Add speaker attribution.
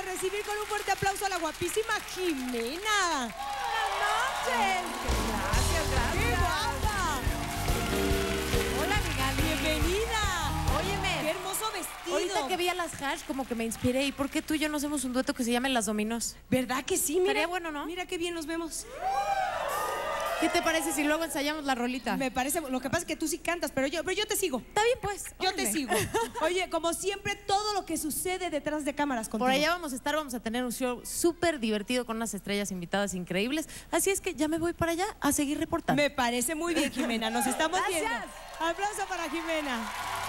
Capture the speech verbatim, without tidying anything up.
Speaker 1: recibir con un fuerte aplauso a la guapísima Jimena. Buenas noches.
Speaker 2: Gracias, gracias.
Speaker 1: ¡Qué guapa!
Speaker 2: Hola, mi Gali.
Speaker 1: Bienvenida.
Speaker 2: Óyeme.
Speaker 1: Qué hermoso vestido.
Speaker 2: Ahorita que vi a las Hash, como que me inspiré. ¿Y por qué tú y yo no hacemos un dueto que se llame Las Dominos?
Speaker 1: ¿Verdad que sí? Mira,
Speaker 2: Estaría bueno, ¿no?
Speaker 1: Mira qué bien nos vemos.
Speaker 2: ¿Qué te parece si luego ensayamos la rolita?
Speaker 1: Me parece, lo que pasa es que tú sí cantas, pero yo, pero yo te sigo.
Speaker 2: Está bien, pues.
Speaker 1: Yo
Speaker 2: órale.
Speaker 1: te sigo. Oye, como siempre, todo lo que sucede detrás de cámaras contigo.
Speaker 2: Por allá vamos a estar, vamos a tener un show súper divertido con unas estrellas invitadas increíbles. Así es que ya me voy para allá a seguir reportando.
Speaker 1: Me parece muy bien, Jimena. Nos estamos
Speaker 2: Gracias.
Speaker 1: viendo. Aplauso para Jimena.